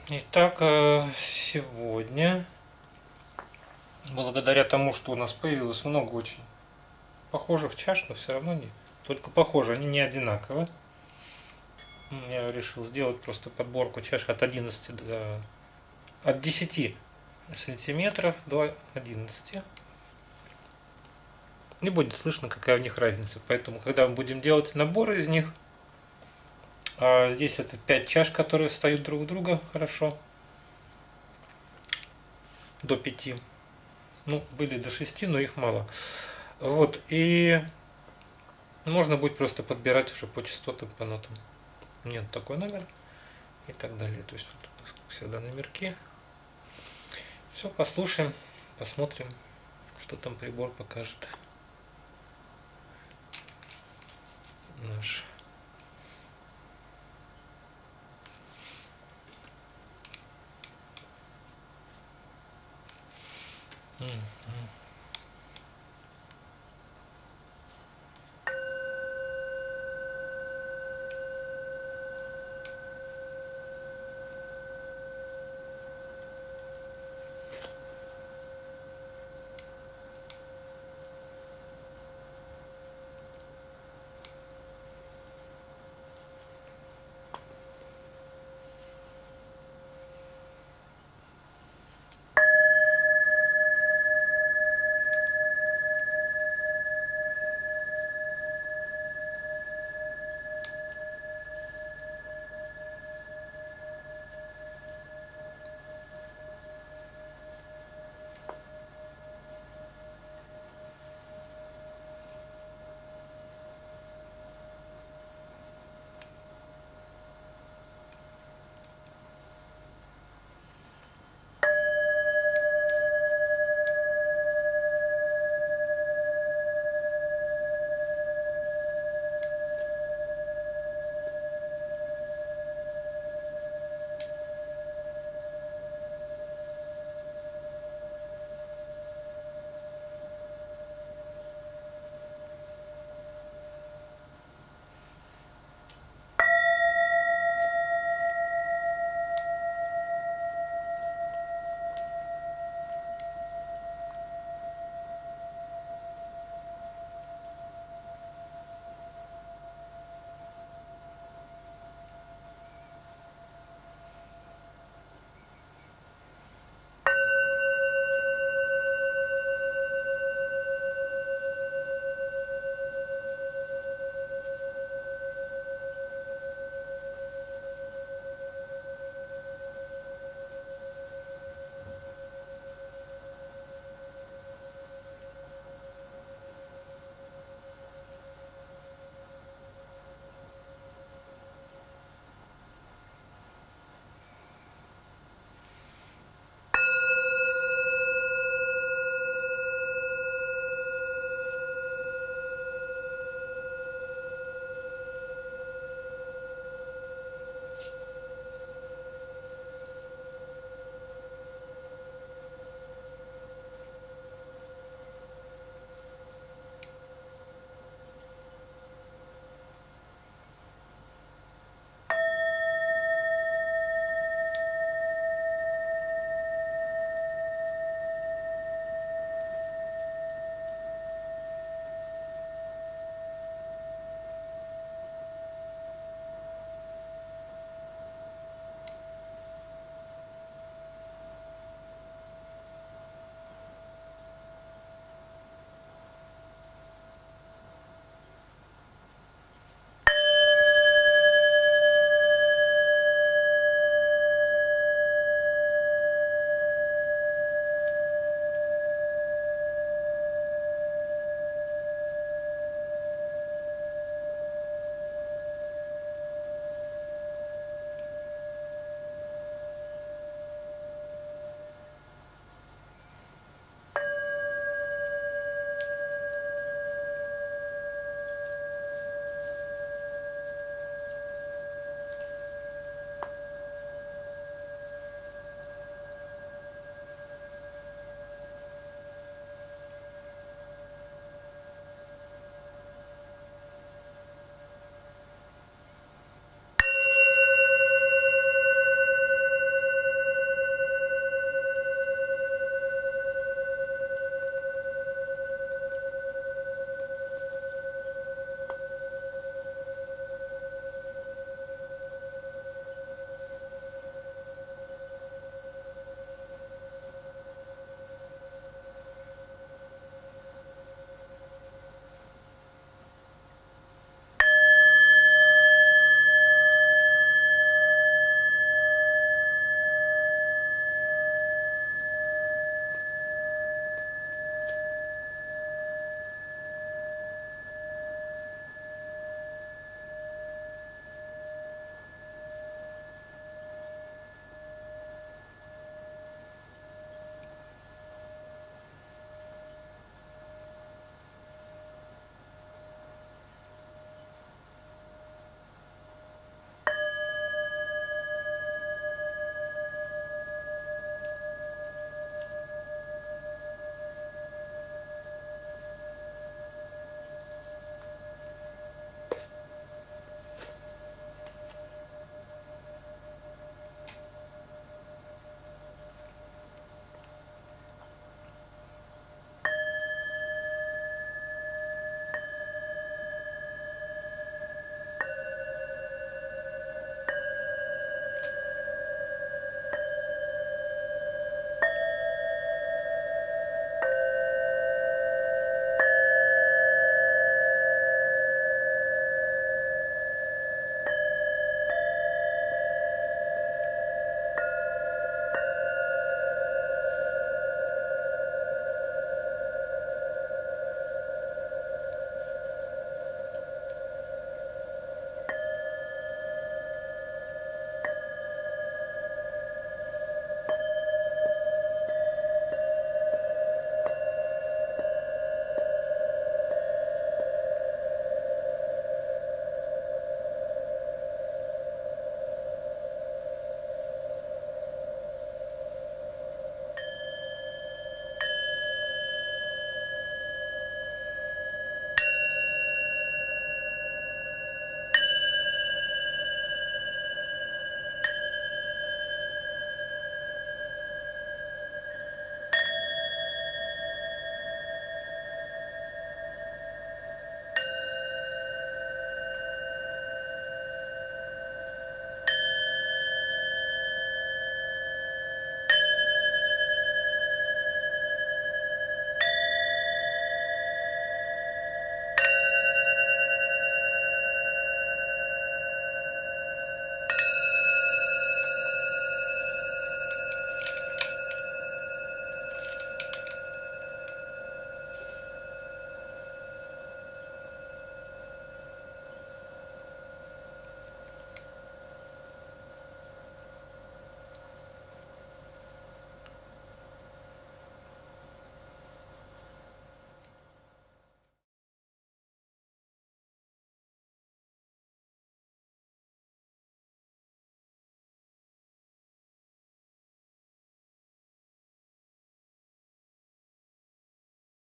Итак, сегодня, благодаря тому, что у нас появилось много очень похожих чаш, но все равно не только похожи, они не одинаковые. Я решил сделать просто подборку чаш от 11 до от 10 сантиметров до 11. Не будет слышно, какая у них разница. Поэтому, когда мы будем делать наборы из них, здесь это 5 чаш, которые встают друг в друга хорошо. До 5. Ну, были до 6, но их мало. Вот, и можно будет просто подбирать уже по частотам, по нотам. Нет, такой номер и так далее. То есть вот всегда номерки. Все, послушаем, посмотрим, что там прибор покажет наш.